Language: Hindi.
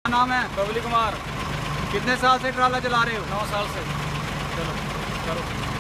नाम है? बबली कुमार। कितने साल से ट्राला चला रहे हो? 9 साल से। चलो करो।